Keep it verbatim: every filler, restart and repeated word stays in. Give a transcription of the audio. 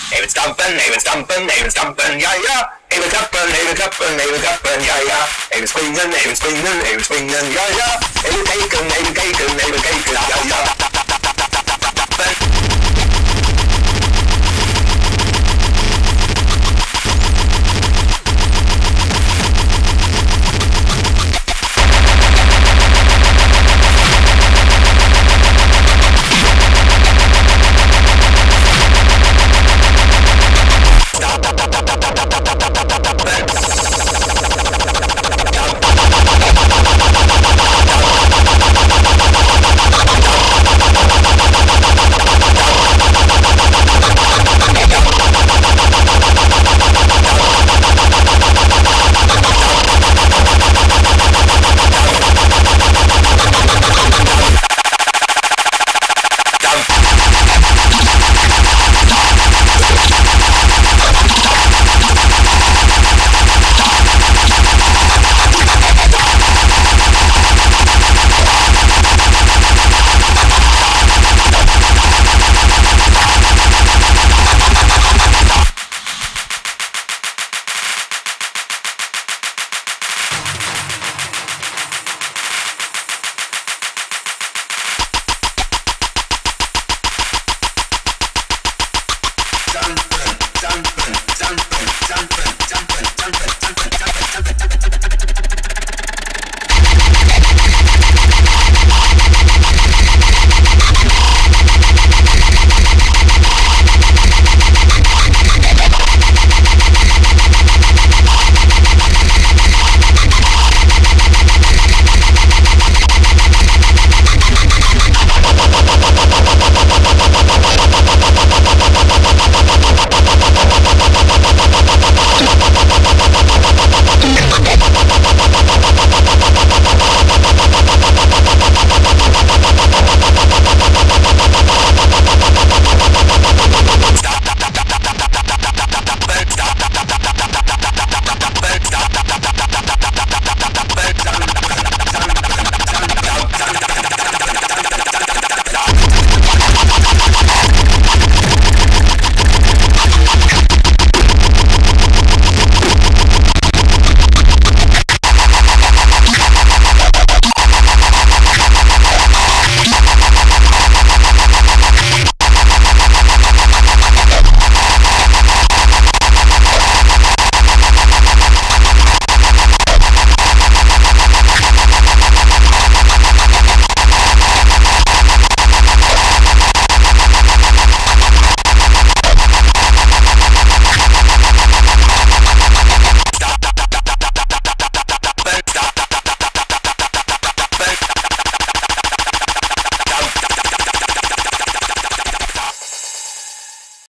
even stampen, even stampen, even stampen, ja ja. Even klappen, even klappen, even klappen, ja ja. Even springen, even springen, even springen, ja ja. Even kijken, even kijken, even kijken, ja ja. Done.